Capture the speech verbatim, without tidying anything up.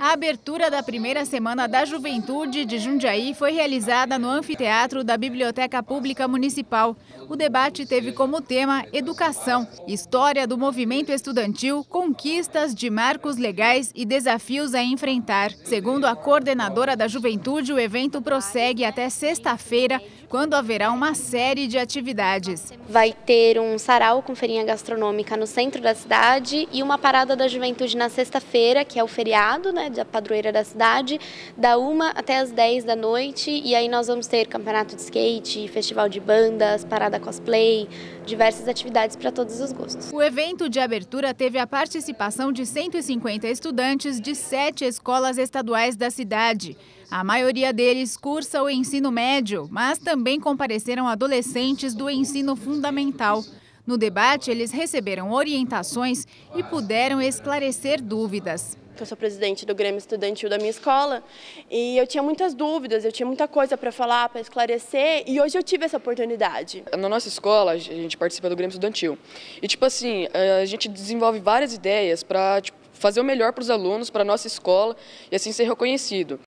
A abertura da primeira Semana da Juventude de Jundiaí foi realizada no anfiteatro da Biblioteca Pública Municipal. O debate teve como tema Educação, história do movimento estudantil, conquistas de marcos legais e desafios a enfrentar. Segundo a coordenadora da Juventude, o evento prossegue até sexta-feira, quando haverá uma série de atividades. Vai ter um sarau com feirinha gastronômica no centro da cidade e uma parada da juventude na sexta-feira, que é o feriado, né, da padroeira da cidade, da uma até as dez da noite. E aí nós vamos ter campeonato de skate, festival de bandas, parada cosplay, diversas atividades para todos os gostos. O evento de abertura teve a participação de cento e cinquenta estudantes de sete escolas estaduais da cidade. A maioria deles cursa o ensino médio, mas também compareceram adolescentes do ensino fundamental. No debate, eles receberam orientações e puderam esclarecer dúvidas. Eu sou presidente do Grêmio Estudantil da minha escola e eu tinha muitas dúvidas, eu tinha muita coisa para falar, para esclarecer, e hoje eu tive essa oportunidade. Na nossa escola, a gente participa do Grêmio Estudantil e, tipo assim, a gente desenvolve várias ideias para tipo, fazer o melhor para os alunos, para a nossa escola e assim ser reconhecido.